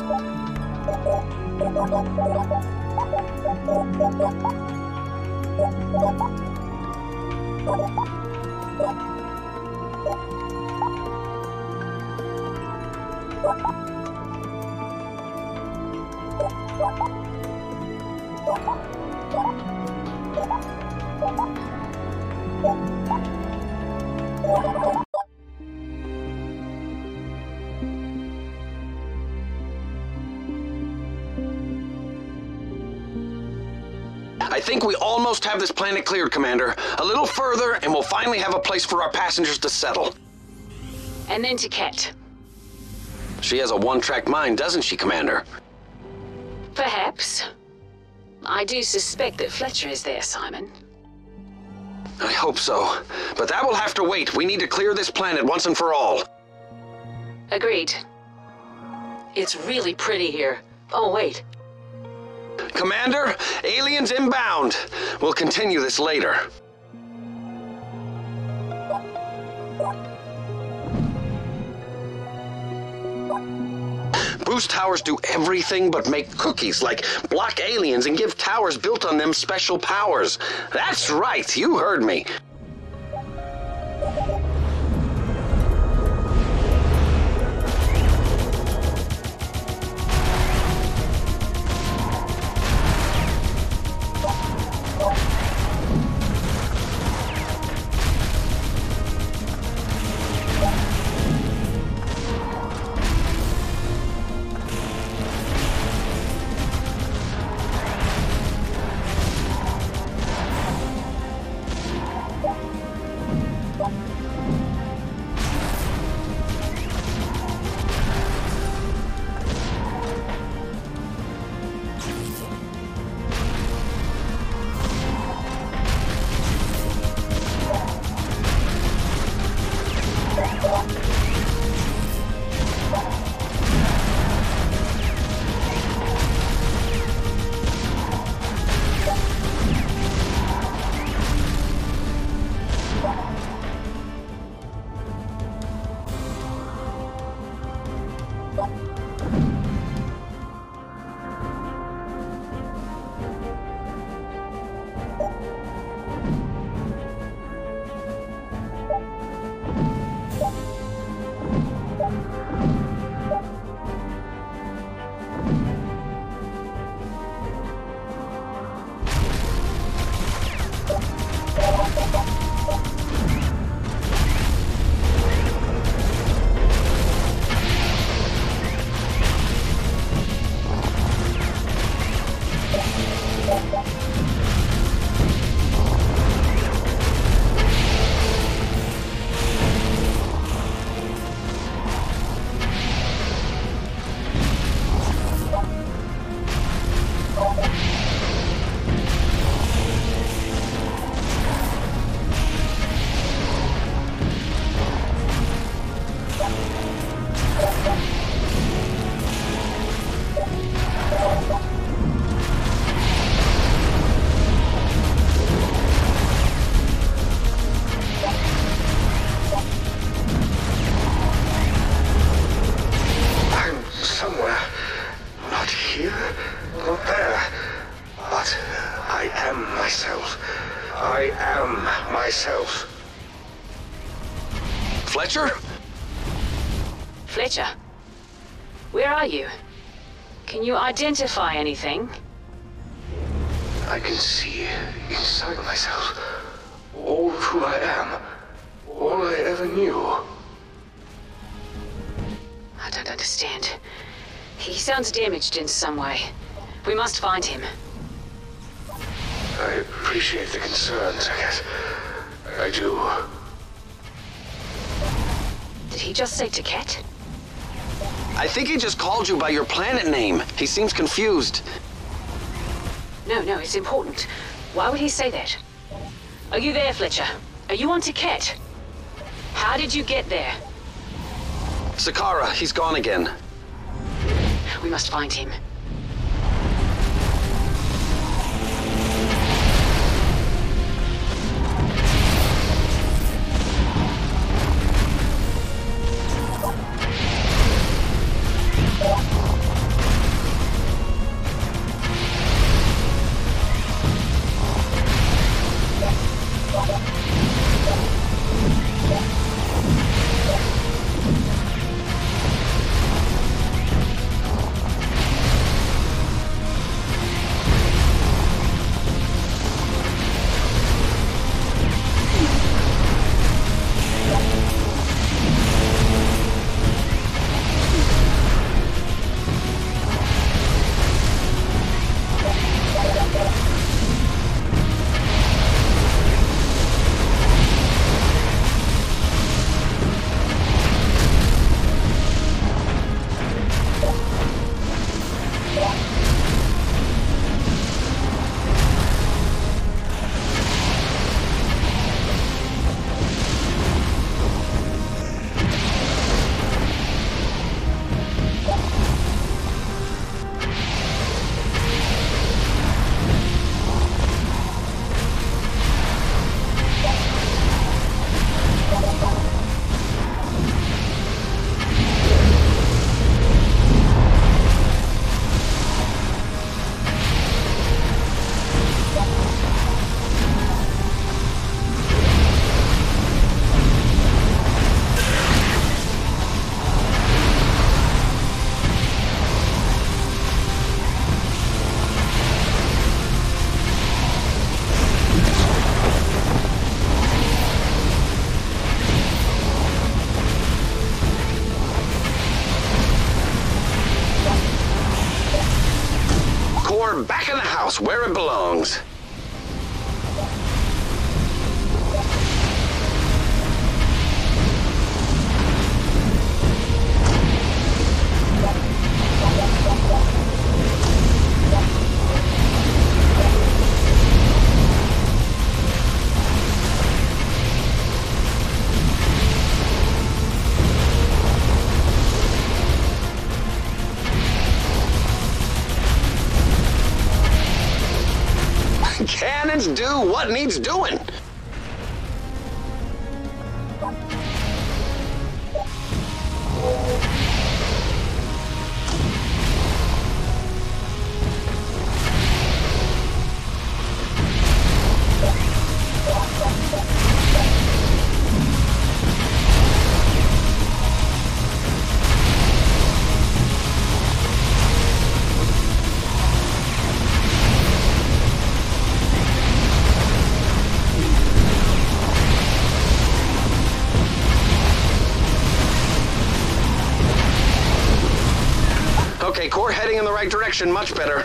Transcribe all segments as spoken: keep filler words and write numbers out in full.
I think we almost have this planet cleared, Commander. A little further, and we'll finally have a place for our passengers to settle. And then to Ket. She has a one-track mind, doesn't she, Commander? Perhaps. I do suspect that Fletcher is there, Simon. I hope so. But that will have to wait. We need to clear this planet once and for all. Agreed. It's really pretty here. Oh, wait. Commander, aliens inbound. We'll continue this later. Boost towers do everything but make cookies, like block aliens and give towers built on them special powers. That's right, you heard me. Fletcher? Fletcher? Where are you? Can you identify anything? I can see inside myself all of who I am, all I ever knew. I don't understand. He sounds damaged in some way. We must find him. I appreciate the concerns, I guess. I do. Did he just say to Ket? I think he just called you by your planet name. He seems confused. No, no, it's important. Why would he say that? Are you there, Fletcher? Are you on to Ket? How did you get there? Sakara, he's gone again. We must find him. car back in the house where it belongs. Cannons do what needs doing. Okay, core heading in the right direction, much better.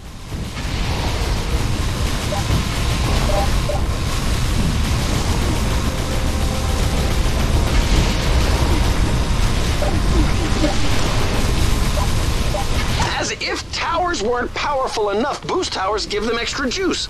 As if towers weren't powerful enough, boost towers give them extra juice.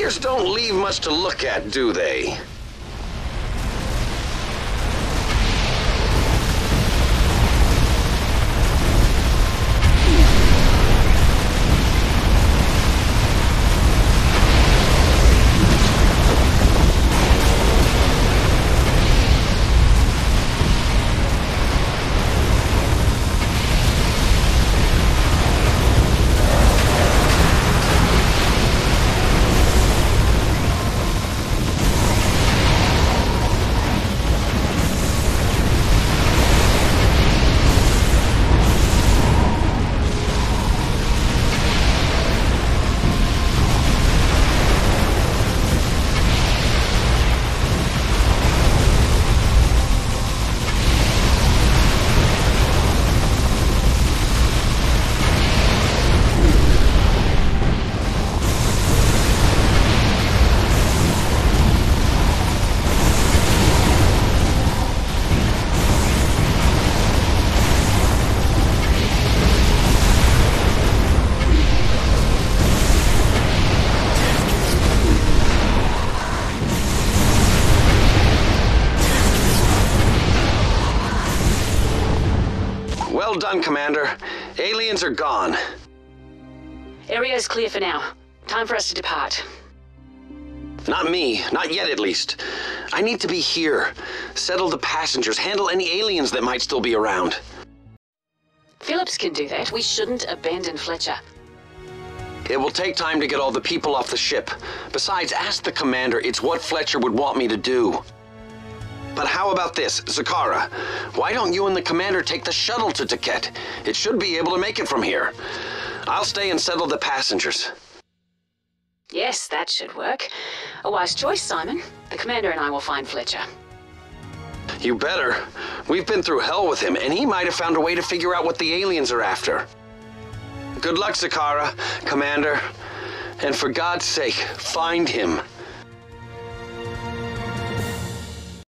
Carriers don't leave much to look at, do they? Well done, Commander. Aliens are gone. Area's clear for now. Time for us to depart. Not me. Not yet, at least. I need to be here. Settle the passengers. Handle any aliens that might still be around. Phillips can do that. We shouldn't abandon Fletcher. It will take time to get all the people off the ship. Besides, ask the Commander. It's what Fletcher would want me to do. But how about this, Zakara? Why don't you and the Commander take the shuttle to Taket? It should be able to make it from here. I'll stay and settle the passengers. Yes, that should work. A wise choice, Simon. The Commander and I will find Fletcher. You better. We've been through hell with him, and he might have found a way to figure out what the aliens are after. Good luck, Zakara, Commander. And for God's sake, find him.